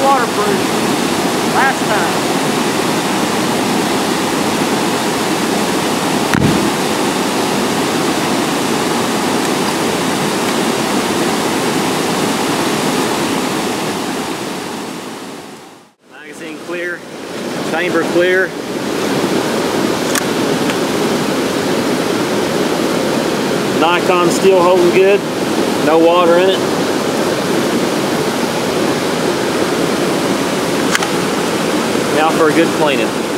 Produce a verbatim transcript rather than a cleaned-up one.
waterproof. Last time. Magazine clear, chamber clear. Nikon still holding good, no water in it. Now for a good cleaning.